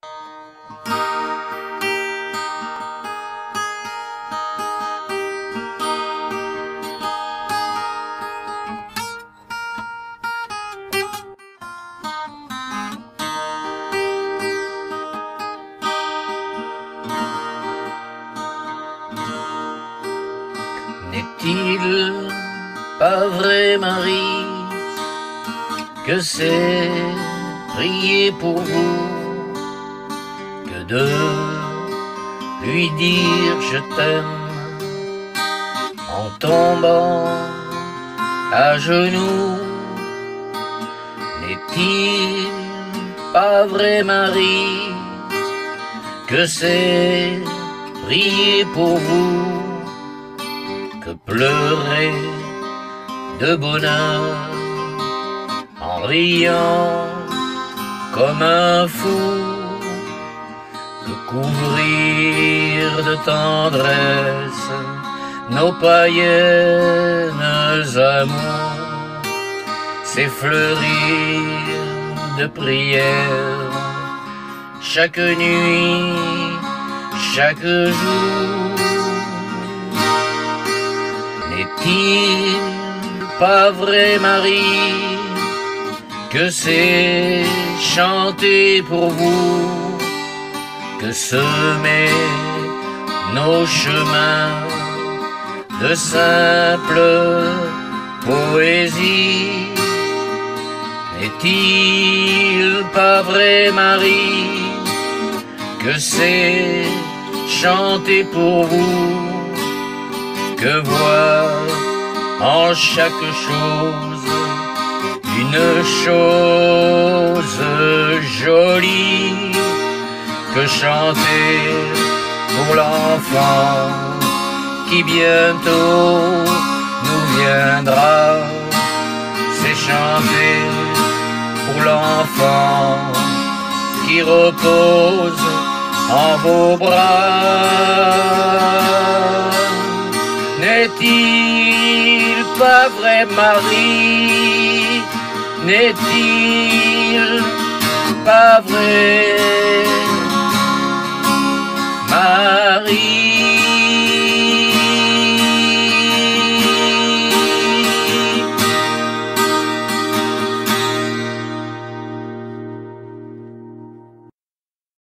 N'est-il pas vrai, Marie, que c'est prier pour vous que de lui dire je t'aime en tombant à genoux? N'est-il pas vrai, Marie, que c'est prier pour vous que pleurer de bonheur en riant comme un fou, que couvrir de tendresse nos païennes amours, c'est fleurir de prières chaque nuit, chaque jour. N'est-il pas vrai, Marie, que c'est chanter pour vous, que semer nos chemins de simple poésie? N'est-il pas vrai, Marie, que c'est chanter pour vous, que voir en chaque chose une chose jolie, que chanter pour l'enfant qui bientôt nous viendra, c'est chanter pour l'enfant qui repose en vos bras. N'est-il pas vrai, Marie? N'est-il pas vrai, Marie?